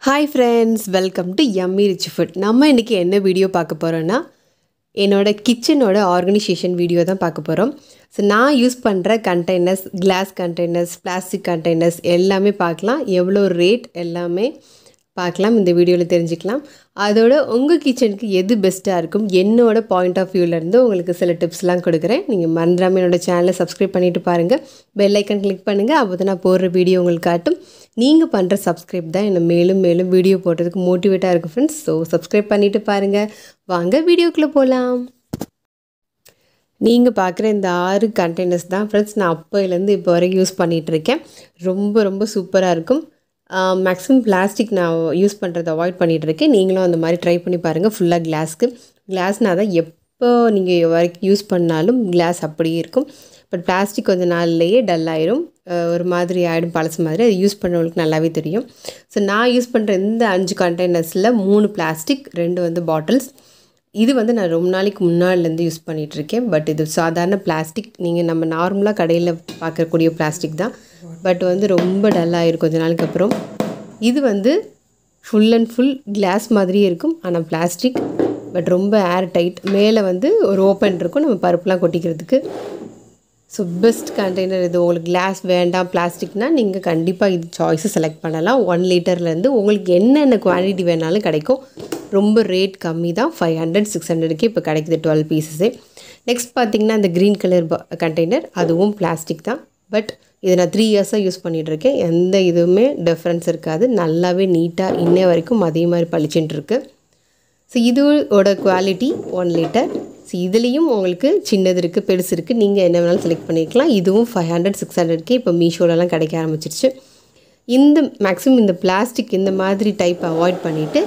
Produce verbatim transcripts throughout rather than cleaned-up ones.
Hi friends, welcome to Yummy Rich Food. நம்ம இன்னைக்கு என்ன வீடியோ பார்க்க போறோம்னா என்னோட கிச்சனோட ஆர்கனைசேஷன் வீடியோ தான் பார்க்க போறோம். சோ நான் யூஸ் பண்ற containers, glass containers, plastic containers எல்லாமே பார்க்கலாம். எவ்வளோ ரேட் எல்லாமே பார்க்கலாம். இந்த வீடியோல தெரிஞ்சுக்கலாம். அதோட உங்க கிச்சனுக்கு எது பெஸ்ட்டா இருக்கும் என்னோட பாயிண்ட் ஆஃப் வியூல இருந்து உங்களுக்கு சில டிப்ஸ்லாம் கொடுக்கிறேன். நீங்க மறந்துடாம என்னோட சேனலை சப்ஸ்கிரைப் பண்ணிட்டு பாருங்க. பெல் ஐகான் கிளிக் பண்ணுங்க. அப்பதான் நான் போடுற வீடியோ உங்களுக்கு காட்டும். நீங்க பண்ற சப்ஸ்கிரைப் தான் என்ன மேலும் மேலும் வீடியோ போடுறதுக்கு மோட்டிவேட்டா இருக்கு फ्रेंड्स. சோ சப்ஸ்கிரைப் பண்ணிட்டு பாருங்க. வாங்க வீடியோக்குள்ள போலாம். நீங்க பார்க்குற இந்த ஆறு கண்டெய்னர்ஸ் தான் फ्रेंड्स நான் அப்பையில இருந்து இப்போ வரை யூஸ் பண்ணிட்டு இருக்கேன். ரொம்ப ரொம்ப சூப்பரா இருக்கும். மேக்ஸிமம் பிளாஸ்டிக் நான் யூஸ் பண்ணுறதை அவாய்ட் பண்ணிகிட்டு இருக்கேன். நீங்களும் அந்த மாதிரி ட்ரை பண்ணி பாருங்கள். ஃபுல்லாக கிளாஸ்க்கு கிளாஸ்னால் தான் எப்போ நீங்கள் வரைக்கும் யூஸ் பண்ணாலும் கிளாஸ் அப்படியே இருக்கும். பட் பிளாஸ்டிக் கொஞ்சம் நாள்லேயே டல் ஆயிரும், ஒரு மாதிரி ஆகிடும், பழசு மாதிரி. அது யூஸ் பண்ணுறவங்களுக்கு நல்லாவே தெரியும். ஸோ நான் யூஸ் பண்ணுற இந்த அஞ்சு கண்டெய்னர்ஸில் மூணு பிளாஸ்டிக், ரெண்டு வந்து பாட்டில்ஸ். இது வந்து நான் ரொம்ப நாளைக்கு முன்னாடிலேருந்து யூஸ் பண்ணிகிட்ருக்கேன். பட் இது சாதாரண பிளாஸ்டிக், நீங்கள் நம்ம நார்மலாக கடையில் பார்க்கக்கூடிய பிளாஸ்டிக் தான். பட் வந்து ரொம்ப டல்லாகிருக்கும் கொஞ்ச நாளுக்கு அப்புறம். இது வந்து ஃபுல் அண்ட் ஃபுல் கிளாஸ் மாதிரியே இருக்கும், ஆனால் பிளாஸ்டிக். பட் ரொம்ப ஏர் டைட். மேலே வந்து ஒரு ஓப்பன் இருக்கும் நம்ம பருப்புலாம் கொட்டிக்கிறதுக்கு. ஸோ பெஸ்ட் கண்டெய்னர் இது. உங்களுக்கு கிளாஸ் வேண்டாம், பிளாஸ்டிக்னால் நீங்கள் கண்டிப்பாக இது சாய்ஸை செலக்ட் பண்ணலாம். ஒன் லிட்டர்லேருந்து உங்களுக்கு என்னென்ன குவான்டிட்டி வேணாலும் கிடைக்கும். ரொம்ப ரேட் கம்மி தான். ஃபைவ் ஹண்ட்ரட் சிக்ஸ் ஹண்ட்ரடுக்கு இப்போ கிடைக்குது டுவெல் பீஸஸே. நெக்ஸ்ட் பார்த்திங்கன்னா இந்த க்ரீன் கலர் கண்டெய்னர், அதுவும் பிளாஸ்டிக் தான். பட் இதை நான் த்ரீ இயர்ஸாக யூஸ் பண்ணிகிட்ருக்கேன். எந்த இதுவுமே டிஃப்ரென்ஸ் இருக்காது. நல்லாவே நீட்டாக இன்னை வரைக்கும் அதே மாதிரி பளிச்சுட்டு இருக்குது. ஸோ இதோட குவாலிட்டி ஒன் லிட்டர். ஸோ இதுலேயும் உங்களுக்கு சின்னது இருக்குது, பெருசு இருக்குது. நீங்கள் என்ன வேணாலும் செலக்ட் பண்ணிக்கலாம். இதுவும் ஃபைவ் ஹண்ட்ரட் சிக்ஸ் ஹண்ட்ரட்கே இப்போ மீஷோலலாம் கிடைக்க ஆரம்பிச்சிருச்சு. இந்த மேக்ஸிமம் இந்த பிளாஸ்டிக் இந்த மாதிரி டைப் அவாய்ட் பண்ணிவிட்டு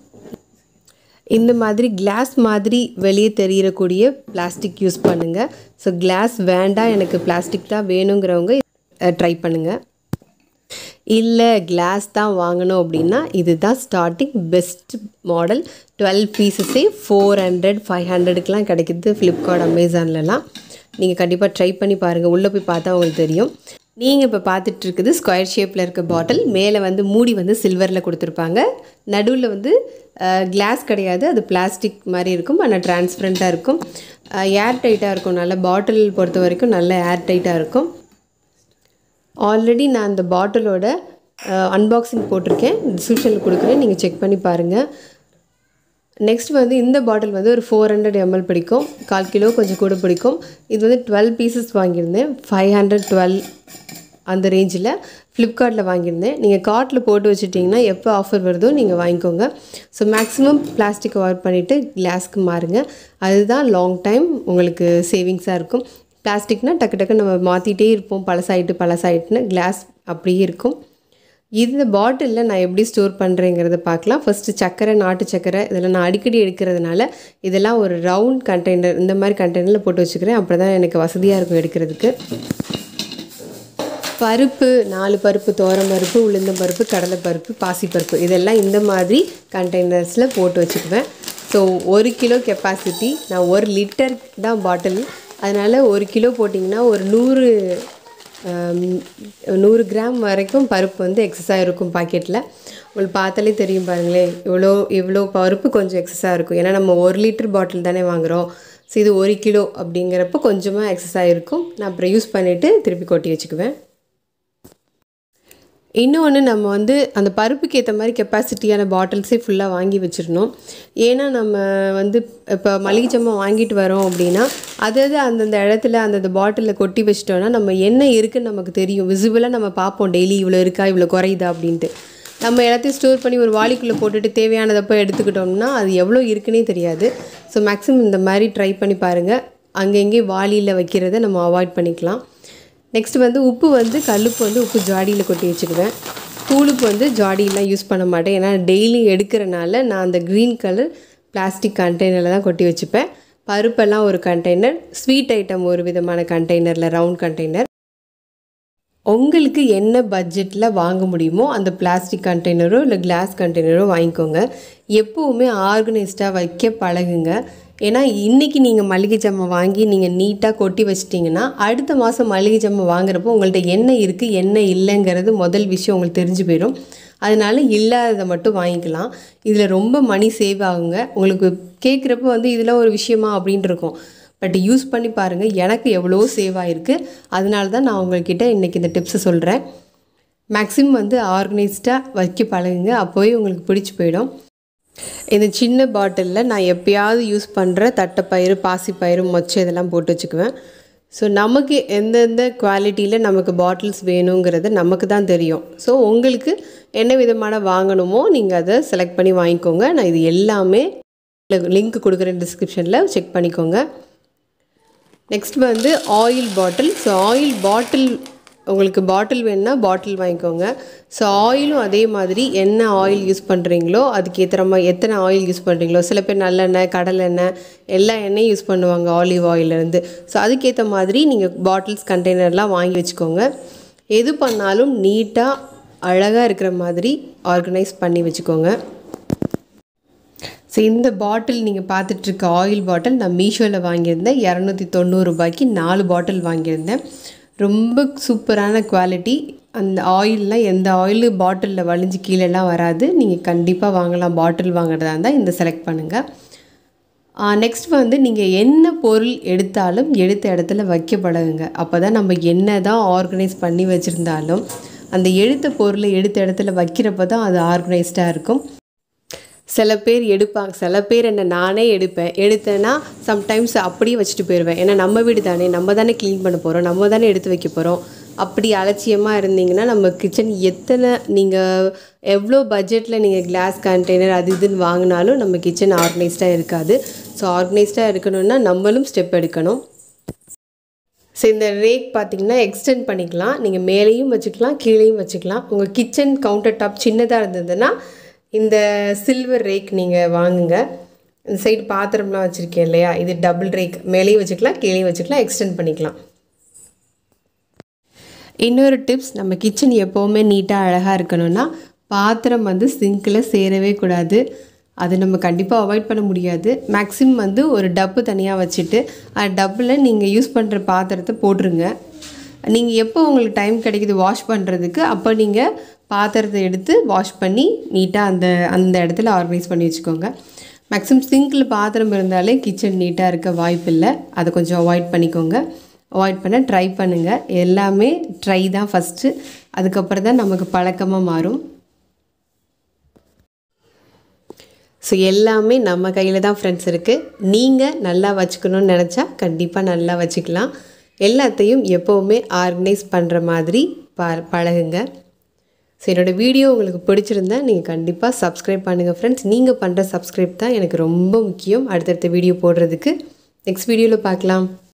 இந்த மாதிரி கிளாஸ் மாதிரி வெளியே தெரியக்கூடிய பிளாஸ்டிக் யூஸ் பண்ணுங்கள். ஸோ கிளாஸ் வேண்டாம், எனக்கு பிளாஸ்டிக் தான் வேணுங்கிறவங்க ட்ரை பண்ணுங்கள். இல்லை கிளாஸ் தான் வாங்கணும் அப்படின்னா இதுதான் ஸ்டார்டிங் பெஸ்ட் மாடல். டுவெல் பீஸஸே ஃபோர் ஹண்ட்ரட் ஃபைவ் ஹண்ட்ரடுக்கெலாம் கிடைக்கிது ஃப்ளிப்கார்ட், அமேசான்லலாம். நீங்கள் கண்டிப்பாக ட்ரை பண்ணி பாருங்கள். உள்ளே போய் பார்த்தா உங்களுக்கு தெரியும். நீங்கள் இப்போ பார்த்துட்டு இருக்குது ஸ்கொயர் ஷேப்பில் இருக்க பாட்டில். மேலே வந்து மூடி வந்து சில்வரில் கொடுத்துருப்பாங்க. நடுவில் வந்து கிளாஸ் கிடையாது, அது பிளாஸ்டிக் மாதிரி இருக்கும், ஆனால் டிரான்ஸ்பரண்ட்டாக இருக்கும். ஏர் டைட்டாக இருக்கும். நல்ல பாட்டில் பொறுத்த வரைக்கும் நல்ல ஏர் டைட்டாக இருக்கும். ஆல்ரெடி நான் அந்த பாட்டிலோட அன்பாக்சிங் போட்டிருக்கேன், டிஸ்கிரிப்ஷனில் கொடுக்குறேன், நீங்கள் செக் பண்ணி பாருங்கள். நெக்ஸ்ட் வந்து இந்த பாட்டில் வந்து ஒரு ஃபோர் ஹண்ட்ரட் எம்எல் பிடிக்கும், கால் கிலோ கொஞ்சம் கூட பிடிக்கும். இது வந்து டுவெல் பீசஸ் வாங்கியிருந்தேன், ஃபைவ் ஹண்ட்ரட் டுவெல் அந்த ரேஞ்சில் ஃப்ளிப்கார்ட்டில் வாங்கியிருந்தேன். நீங்கள் கார்ட்டில் போட்டு வச்சுட்டிங்கன்னா எப்போ ஆஃபர் வருதோ நீங்கள் வாங்கிக்கோங்க. ஸோ மேக்ஸிமம் பிளாஸ்டிக் அவாய்ட் பண்ணிவிட்டு கிளாஸ்க்கு மாறுங்க. அதுதான் லாங் டைம் உங்களுக்கு சேவிங்ஸாக இருக்கும். பிளாஸ்டிக்னால் டக்கு டக்கு நம்ம மாற்றிட்டே இருப்போம், பழசாயிட்டு பழசாயிட்டுன்னு. கிளாஸ் அப்படியே இருக்கும். இந்த பாட்டிலில் நான் எப்படி ஸ்டோர் பண்ணுறேங்கிறத பார்க்கலாம். ஃபஸ்ட்டு சக்கரை, நாட்டு சக்கரை இதெல்லாம் நான் அடிக்கடி எடுக்கிறதுனால இதெல்லாம் ஒரு ரவுண்ட் கண்டெய்னர், இந்த மாதிரி கண்டெய்னரில் போட்டு வச்சுக்கிறேன். அப்போ தான் எனக்கு வசதியாக இருக்கும் எடுக்கிறதுக்கு. பருப்பு, நாலு பருப்பு, தோரம் பருப்பு, உளுந்தம் பருப்பு, கடலை பருப்பு, பாசிப்பருப்பு இதெல்லாம் இந்த மாதிரி கண்டெய்னர்ஸில் போட்டு வச்சுக்குவேன். ஸோ ஒரு கிலோ கெப்பாசிட்டி, நான் ஒரு லிட்டர் தான் பாட்டில். அதனால் ஒரு கிலோ போட்டிங்கன்னா ஒரு நூறு நூறு கிராம் வரைக்கும் பருப்பு வந்து எக்ஸஸாக இருக்கும் பாக்கெட்டில். உங்களுக்கு பார்த்தாலே தெரியும் பாருங்களேன், இவ்வளோ இவ்வளோ பருப்பு கொஞ்சம் எக்ஸஸாக இருக்கும். ஏன்னா நம்ம ஒரு லிட்டர் பாட்டில் தானே வாங்குகிறோம். ஸோ இது ஒரு கிலோ அப்படிங்கிறப்ப கொஞ்சமாக எக்ஸஸாக இருக்கும். நான் அப்புறம் யூஸ் பண்ணிவிட்டு திருப்பி கொட்டி வச்சுக்குவேன். இன்னொன்று, நம்ம வந்து அந்த பருப்புக்கு ஏற்ற மாதிரி கெப்பாசிட்டியான பாட்டில்ஸே ஃபுல்லாக வாங்கி வச்சிடணும். ஏன்னா நம்ம வந்து இப்போ மளிகை ஜாமான் வாங்கிட்டு வரோம் அப்படின்னா அதாவது அந்தந்த இடத்துல அந்தந்த பாட்டிலில் கொட்டி வச்சிட்டோன்னா நம்ம என்ன இருக்குதுன்னு நமக்கு தெரியும். விசிபிளாக நம்ம பார்ப்போம் டெய்லி, இவ்வளோ இருக்கா, இவ்வளோ குறையுதா அப்படின்ட்டு. நம்ம எல்லாத்தையும் ஸ்டோர் பண்ணி ஒரு வாளிக்குள்ளே போட்டுட்டு தேவையானதப்போ எடுத்துக்கிட்டோம்னா அது எவ்வளோ இருக்குன்னே தெரியாது. ஸோ மேக்ஸிமம் இந்த மாதிரி ட்ரை பண்ணி பாருங்கள். அங்கங்கே வாளியில் வைக்கிறத நம்ம அவாய்ட் பண்ணிக்கலாம். நெக்ஸ்ட் வந்து உப்பு வந்து கல்லுப்பு வந்து உப்பு ஜாடியில் கொட்டி வச்சுக்குவேன். தூளுப்பு வந்து ஜாடியெலாம் யூஸ் பண்ண மாட்டேன். ஏன்னா டெய்லி எடுக்கிறனால நான் அந்த க்ரீன் கலர் பிளாஸ்டிக் கண்டெய்னரில் தான் கொட்டி வச்சுப்பேன். பருப்பெல்லாம் ஒரு கண்டெய்னர், ஸ்வீட் ஐட்டம் ஒரு விதமான கண்டெய்னரில், ரவுண்ட் கண்டெய்னர். உங்களுக்கு என்ன பட்ஜெட்டில் வாங்க முடியுமோ அந்த பிளாஸ்டிக் கண்டெய்னரோ இல்லை கிளாஸ் கண்டெய்னரோ வாங்கிக்கோங்க. எப்போவுமே ஆர்கனைஸ்டாக வைக்க பழகுங்க. ஏன்னா இன்றைக்கி நீங்கள் மளிகை ஜாமான் வாங்கி நீங்கள் நீட்டாக கொட்டி வச்சிட்டிங்கன்னா அடுத்த மாதம் மளிகை ஜாமான் வாங்குறப்போ உங்கள்கிட்ட என்ன இருக்குது என்ன இல்லைங்கிறது முதல் விஷயம் உங்களுக்கு தெரிஞ்சு போயிடும். அதனால இல்லாததை மட்டும் வாங்கிக்கலாம். இதில் ரொம்ப மணி சேவ் ஆகுங்க. உங்களுக்கு கேட்குறப்ப வந்து இதெல்லாம் ஒரு விஷயமா அப்படின்ட்டு இருக்கும். பட் யூஸ் பண்ணி பாருங்கள், எனக்கு எவ்வளோ சேவ் ஆகிருக்கு. அதனால தான் நான் உங்கள்கிட்ட இன்றைக்கி இந்த டிப்ஸை சொல்கிறேன். மேக்ஸிமம் வந்து ஆர்கனைஸ்டாக வைக்க பழகுங்க, அப்போவே உங்களுக்கு பிடிச்சி போயிடும். இந்த சின்ன பாட்டிலில் நான் எப்பயாவது யூஸ் பண்ணுற தட்டைப்பயிறு, பாசிப்பயிறு, மொச்சை இதெல்லாம் போட்டு வச்சுக்குவேன். ஸோ நமக்கு எந்தெந்த குவாலிட்டியில் நமக்கு பாட்டில்ஸ் வேணுங்கிறது நமக்கு தான் தெரியும். ஸோ உங்களுக்கு என்ன விதமான வாங்கணுமோ நீங்கள் அதை செலக்ட் பண்ணி வாங்கிக்கோங்க. நான் இது எல்லாமே லிங்க் கொடுக்குறேன் டிஸ்கிரிப்ஷனில், செக் பண்ணிக்கோங்க. நெக்ஸ்ட் வந்து ஆயில் பாட்டில். ஸோ ஆயில் பாட்டில் உங்களுக்கு பாட்டில் வேணுன்னா பாட்டில் வாங்கிக்கோங்க. ஸோ ஆயிலும் அதே மாதிரி என்ன ஆயில் யூஸ் பண்ணுறீங்களோ அதுக்கு ஏற்ற மாதிரி எத்தனை ஆயில் யூஸ் பண்ணுறீங்களோ, சில பேர் நல்லெண்ணெய், கடலெண்ணெய், எல்லா எண்ணெயும் யூஸ் பண்ணுவாங்க ஆலிவ் ஆயிலேருந்து. ஸோ அதுக்கேற்ற மாதிரி நீங்கள் பாட்டில்ஸ் கண்டெய்னர்லாம் வாங்கி வச்சுக்கோங்க. எது பண்ணாலும் நீட்டாக அழகாக இருக்கிற மாதிரி ஆர்கனைஸ் பண்ணி வச்சுக்கோங்க. ஸோ இந்த பாட்டில் நீங்கள் பார்த்துட்ருக்க ஆயில் பாட்டில் நான் மீஷோவில் வாங்கியிருந்தேன். இரநூத்தி தொண்ணூறு ரூபாய்க்கு நாலு பாட்டில் வாங்கியிருந்தேன். ரொம்ப சூப்பரான குவாலிட்டி. அந்த ஆயிலெலாம் எந்த ஆயில் பாட்டிலில் வலிஞ்சு கீழெல்லாம் வராது. நீங்கள் கண்டிப்பாக வாங்கலாம். பாட்டில் வாங்குறதா இருந்தால் இந்த செலக்ட் பண்ணுங்கள். நெக்ஸ்ட் வந்து நீங்கள் என்ன பொருள் எடுத்தாலும் எடுத்த இடத்துல வைக்க பழகுங்க. அப்போ தான் நம்ம என்ன தான் ஆர்கனைஸ் பண்ணி வச்சுருந்தாலும் அந்த எடுத்த பொருளை எடுத்த இடத்துல வைக்கிறப்ப தான் அது ஆர்கனைஸ்டாக இருக்கும். சில பேர் எடுப்பாங்க, சில பேர் என்ன நானே எடுப்பேன். எடுத்தேன்னா சம்டைம்ஸ் அப்படியே வச்சுட்டு போயிடுவேன். ஏன்னா நம்ம வீடு தானே, நம்ம தானே க்ளீன் பண்ண போகிறோம், நம்ம தானே எடுத்து வைக்க போகிறோம். அப்படி அலட்சியமாக இருந்தீங்கன்னா நம்ம கிச்சன் எத்தனை நீங்கள் எவ்வளோ பட்ஜெட்டில் நீங்கள் கிளாஸ் கண்டெய்னர் அது இதுன்னு வாங்கினாலும் நம்ம கிச்சன் ஆர்கனைஸ்டாக இருக்காது. ஸோ ஆர்கனைஸ்டாக இருக்கணும்னா நம்மளும் ஸ்டெப் எடுக்கணும். ஸோ இந்த ரேக் பார்த்திங்கன்னா எக்ஸ்டெண்ட் பண்ணிக்கலாம். நீங்கள் மேலேயும் வச்சுக்கலாம், கீழேயும் வச்சுக்கலாம். உங்கள் கிச்சன் கவுண்டர் டாப் சின்னதாக இருந்ததுன்னா இந்த சில்வர் ரேக் நீங்கள் வாங்குங்க. இந்த சைடு பாத்திரம்லாம் வச்சுருக்கேன் இல்லையா, இது டபுள் ரேக், மேலேயும் வச்சுக்கலாம், கீழேயும் வச்சுக்கலாம், எக்ஸ்டெண்ட் பண்ணிக்கலாம். இன்னொரு டிப்ஸ், நம்ம கிச்சன் எப்போவுமே நீட்டாக அழகாக இருக்கணும்னா பாத்திரம் வந்து சிங்கில் சேரவே கூடாது. அது நம்ம கண்டிப்பாக அவாய்ட் பண்ண முடியாது. மேக்ஸிமம் வந்து ஒரு டப்பு தனியாக வச்சுட்டு அந்த டப்பில் நீங்கள் யூஸ் பண்ணுற பாத்திரத்தை போட்டுருங்க. நீங்கள் எப்போ உங்களுக்கு டைம் கிடைக்குது வாஷ் பண்ணுறதுக்கு அப்போ நீங்கள் பாத்திரத்தை எடுத்து வாஷ் பண்ணி நீட்டாக அந்த அந்த இடத்துல ஆர்கனைஸ் பண்ணி வச்சுக்கோங்க. மேக்ஸிமம் சிங்கில் பாத்திரம் இருந்தாலே கிச்சன் நீட்டாக இருக்க வாய்ப்பு இல்லை. அதை கொஞ்சம் அவாய்ட் பண்ணிக்கோங்க. அவாய்ட் பண்ண ட்ரை பண்ணுங்கள். எல்லாமே ட்ரை தான் ஃபஸ்ட்டு, அதுக்கப்புறம் தான் நமக்கு பழக்கமாக மாறும். ஸோ எல்லாமே நம்ம கையில் தான் ஃப்ரெண்ட்ஸ் இருக்குது. நீங்கள் நல்லா வச்சுக்கணும்னு நினச்சா கண்டிப்பாக நல்லா வச்சுக்கலாம். எல்லாத்தையும் எப்போவுமே ஆர்கனைஸ் பண்ணுற மாதிரி ப பழகுங்க. ஸோ என்னோடய வீடியோ உங்களுக்கு பிடிச்சிருந்தா நீங்கள் கண்டிப்பாக சப்ஸ்கிரைப் பண்ணுங்கள் ஃப்ரெண்ட்ஸ். நீங்கள் பண்ணுற சப்ஸ்கிரைப் தான் எனக்கு ரொம்ப முக்கியம் அடுத்தடுத்த வீடியோ போடுறதுக்கு. நெக்ஸ்ட் வீடியோவில் பார்க்கலாம்.